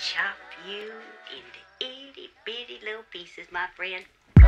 chop you into itty bitty little pieces, my friend.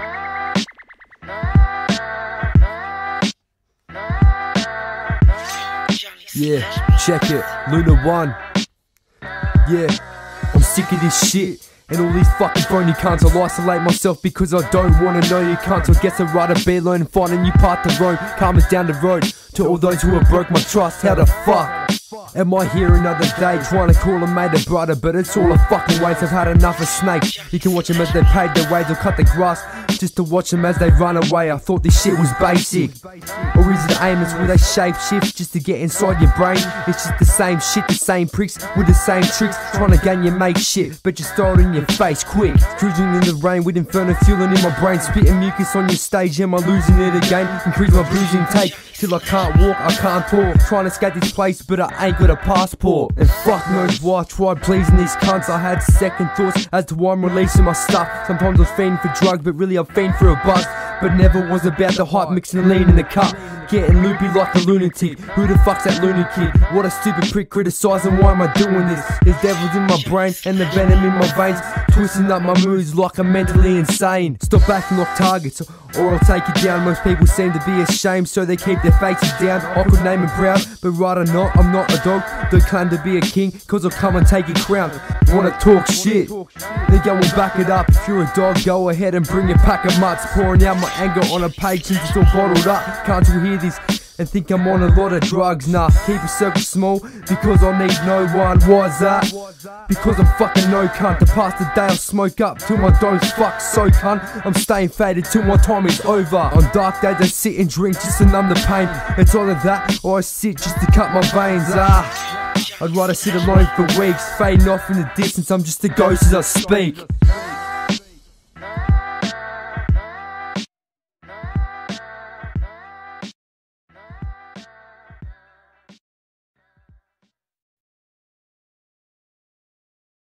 Yeah, check it, Luna 1. Yeah, I'm sick of this shit and all these fucking phony cunts. I'll isolate myself because I don't wanna know you cunts. I guess I'd rather be alone and find a new path to roam. Calm us down the road to all those who have broke my trust. How the fuck am I here another day trying to call a mate a brother? But it's all a fucking waste. I've had enough of snakes. You can watch them as they pave their way. They'll cut the grass just to watch them as they run away. I thought this shit was basic. Or is it aimless? Will they shape shift just to get inside your brain? It's just the same shit, the same pricks with the same tricks, trying to gain your mate shit, but just throw it in your face quick. Cruising in the rain with inferno fueling in my brain, spitting mucus on your stage. Am I losing it again? Increase my bruising take till I can't walk, I can't talk. Trying to escape this place, but I ain't got a passport. And fuck knows why I tried pleasing these cunts. I had second thoughts as to why I'm releasing my stuff. Sometimes I was fiending for drugs, but really I'm fiending for a buzz. But never was about the hype, mixing the lean in the cup. Getting loopy like a lunatic. Who the fuck's that loony kid? What a stupid prick criticising, why am I doing this? There's devils in my brain and the venom in my veins, twisting up my moods like I'm mentally insane. Stop acting like targets or I'll take it down. Most people seem to be ashamed, so they keep their faces down. I could name them proud, but rather not. I'm not a dog, don't claim to be a king, cause I'll come and take your crown. Wanna talk shit? Then go and back it up. If you're a dog, go ahead and bring your pack of mutts. Pouring out my anger on a page since it's all bottled up. Can't you hear this and think I'm on a lot of drugs? Nah, keep your circle small because I need no one. Why's that? Because I'm fucking no cunt. To pass the day I'll smoke up till my dome's fucked so cunt. I'm staying faded till my time is over. On dark days I sit and drink just to numb the pain. It's either that or I sit just to cut my veins. I'd rather sit alone for weeks, fading off in the distance. I'm just a ghost as I speak.